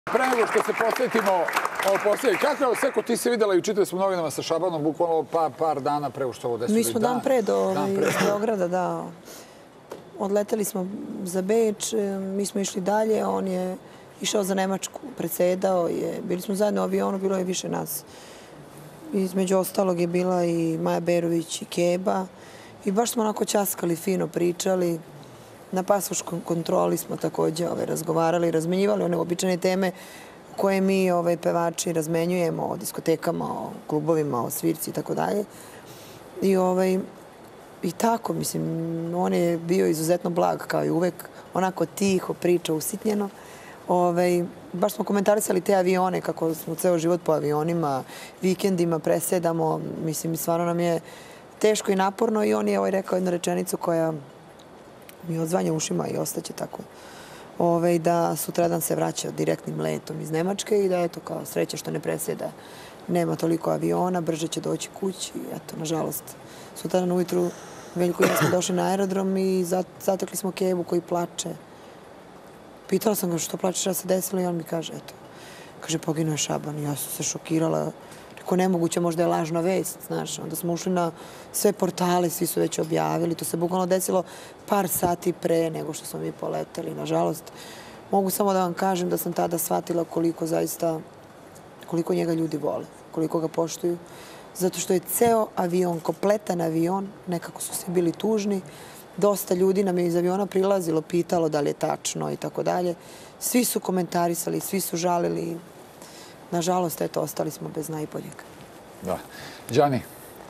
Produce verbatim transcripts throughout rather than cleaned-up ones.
Pre nego što se posvetimo ovo posljednje, kako je Seko, ti si vidjela i čitali smo novinama sa Šabanom bukvalno par, par dana pre što ovo desilo. Mi smo dan, dan pre do dan pre. iz Beograda, da. Odleteli smo za Beč, mi smo išli dalje, on je išao za Nemačku, predsedao je, bili smo zajedno u avionu, bilo je više nas. Između ostalog je bila i Maja Berović i Keba i baš smo onako ćaskali, fino pričali. Na pasoškoj kontroli smo također ovaj, razgovarali, razmenjivali one običajne teme koje mi ovaj, pevači razmenjujemo o diskotekama, o klubovima, o svirci i tako dalje. I, ovaj, I tako, mislim, on je bio izuzetno blag kao i uvek, onako tiho, priča, usitnjeno. Ovaj, baš smo komentarisali te avione, kako smo ceo život po avionima, vikendima presedamo, mislim, stvarno nam je teško i naporno i on je ovaj, rekao jednu rečenicu koja mi odzvanja ušima i ostaće tako. Ove, da sutradan se vraća direktnim letom iz Nemačke i da eto kao sreća što ne presjeda. Nema toliko aviona, brže će doći kući. Eto, nažalost, sutradan ujutru Veljko i ja smo došli na aerodrom i zatekli smo Kebu koji plače. Pitala sam ga što plačeš, šta se desilo i on mi kaže, eto, kaže, poginuo je Šaban. I ja sam se šokirala. Rekao, nemoguće, možda je lažna vest, znaš. Onda smo ušli na sve portale, svi su već objavili. To se bukvalno desilo par sati pre nego što smo mi poleteli. Nažalost, mogu samo da vam kažem da sam tada shvatila koliko zaista, koliko njega ljudi vole, koliko ga poštuju. Zato što je ceo avion, kompletan avion, nekako su svi bili tužni. Dosta ljudi nam je iz aviona prilazilo, pitalo da li je tačno i tako dalje. Svi su komentarisali, svi su žalili. Nažalost, eto, ostali smo bez najboljeg. Da. Đani?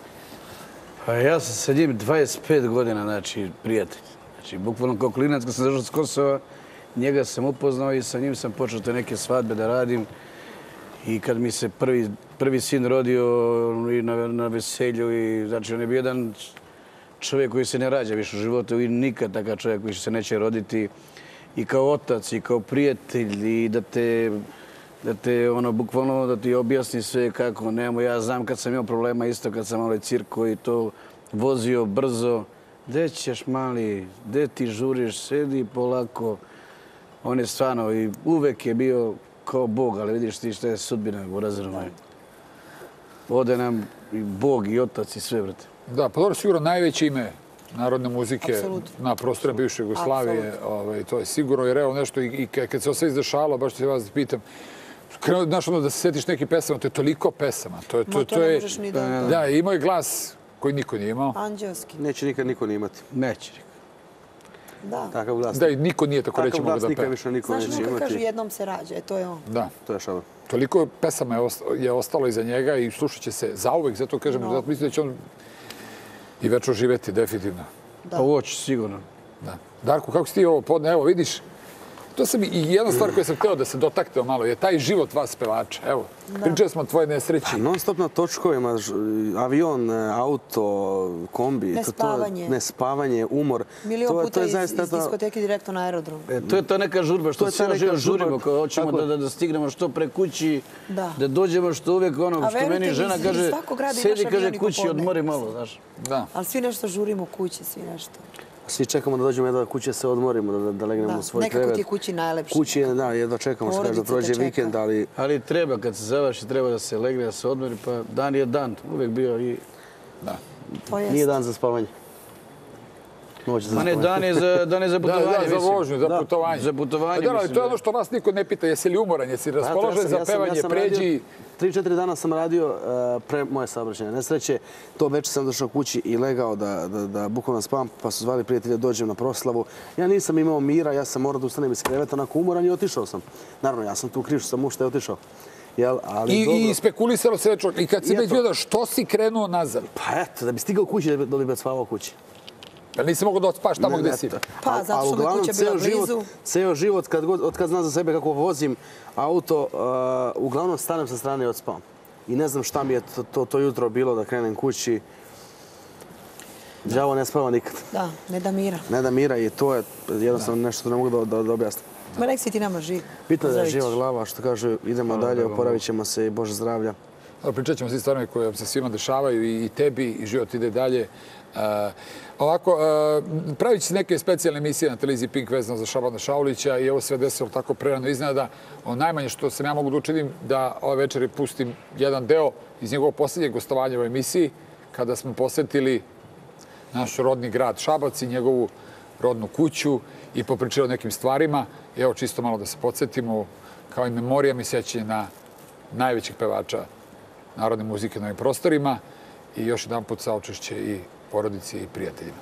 Pa ja sam sa njim dvadeset pet godina, znači, prijatelj. Znači, bukvalno kao klinac, kad sam došao s Kosova, njega sam upoznao i sa njim sam počeo te neke svadbe da radim. I kad mi se prvi, prvi sin rodio i na, na veselju, i, znači, on je bio jedan čovjek koji se ne rađa više u životu i nikad takav čovjek koji se neće roditi. I kao otac, i kao prijatelj, i da te... da te, ono, bukvalno da ti objasni sve kako, nemamo, ja znam kad sam imao problema isto, kad sam ovaj cirko i to vozio brzo, gde ćeš mali, gde ti žuriš, sedi polako, on je stvarno i uvek je bio kao Bog, ali vidiš ti šta je sudbina u razredu. Ode nam i Bog i otac i sve, brate. Da, pa dobro, sigurno najveće ime narodne muzike Absolutno. Na prostorima bivše Jugoslavije, ovaj, to je sigurno, jer evo nešto, i, i kad se ovo sve izdešalo, baš se vas pitam, znaš, ono da se sjetiš neki pesama, to je toliko pesama. To je, to, Ma to to ne je, možeš ni da... Da, imao je glas koji niko nije imao. Anđelski. Neće nikad niko ni imati. Neće nikad. Da. Takav glas. Da, i niko nije tako reći mogu da peva. Takav glas nikad više niko Znaš, neće ono kad imati. kažu jednom se rađa, e, to je on. Da. To je Šaban. Toliko pesama je, osta, je ostalo iza njega i slušat će se zauvek, zato kažem, no. Zato mislim da će on i večno živeti, definitivno. Da. Pa ovo će sigurno. Da. Darko, kako si ti ovo podne? Evo, vidiš, to sam i jedna stvar koju sam hteo da se dotaknemo malo, je taj život vas pevača. Evo, pričali smo o tvoje nesreći. Pa non stop na točkovima, avion, auto, kombi. Nespavanje. Nespavanje, umor. Milion puta iz, iz diskoteke direktno na aerodrom. E, to je ta neka žurba što se život žurimo, kao hoćemo da, da, da stignemo što pre kući, da, da dođemo što uvek ono, što meni žena kaže, sedi, kaže, kući, odmori malo, znaš. Da. Ali svi nešto žurimo kući, svi nešto. Svi čekamo da dođemo da kuće se odmorimo, da, da legnemo u svoj krevet. Nekako ti je kući najlepše. Kući, da, jedva čekamo što da prođe vikend, ali... Ali treba, kad se završi, treba da se legne, da se odmori, pa dan je dan, uvek bio i... Da. Nije dan za spavanje. Noć za Ma ne, dan je za, dan je za putovanje, da, da, za vožnju, za putovanje. Za putovanje, da, ali to je ono što vas niko ne pita, jesi li umoran, jesi raspoložen za pevanje, pređi... Tri, četiri dana sam radio pre moje saobraćajne nesreće. To večer sam došao kući i legao da, da, da bukvalno spavam, pa su zvali prijatelja dođem na proslavu. Ja nisam imao mira, ja sam morao da ustanem iz kreveta, onako umoran i otišao sam. Naravno, ja sam tu kriv što sam mušta i otišao. Jel, ali I, dobro. I spekulisalo se već, i kad si već vidio što si krenuo nazad? Pa eto, da bi stigao kući, da bi spavao kući. Da nisi mogo da odspaš tamo gde si? Pa, zato što mi kuća bila blizu. Ceo život, kad, od kad znam za sebe kako vozim auto, uh, uglavnom stanem sa strane i odspavam. I ne znam šta mi je to, to, to jutro bilo da krenem kući. Đavo ne spava nikad. Da, ne da mira. Ne da mira i to je jednostavno nešto što ne mogu da, da, da objasnim. Ma nek si ti nama živ. Bitno da je živa glava, što kažu, idemo dalje, oporavit ćemo se i Bože zdravlja. Pričat ćemo svi stvarno koje se svima dešavaju i tebi i život ide dalje. Ovako, pravit će se neke specijalne emisije na televiziji Pink vezano za Šabana Šaulića i ovo sve desilo tako prerano iznenada. Najmanje što sam ja mogu da učinim da ove večeri pustim jedan deo iz njegovog posljednjeg gostovanja u emisiji kada smo posjetili naš rodni grad Šabac i njegovu rodnu kuću i popričali o nekim stvarima. Evo, čisto malo da se podsjetimo kao i memorijam i sjećanje na najvećih pevača narodne muzike na ovim prostorima i još jedan put saučešće i porodici i prijateljima.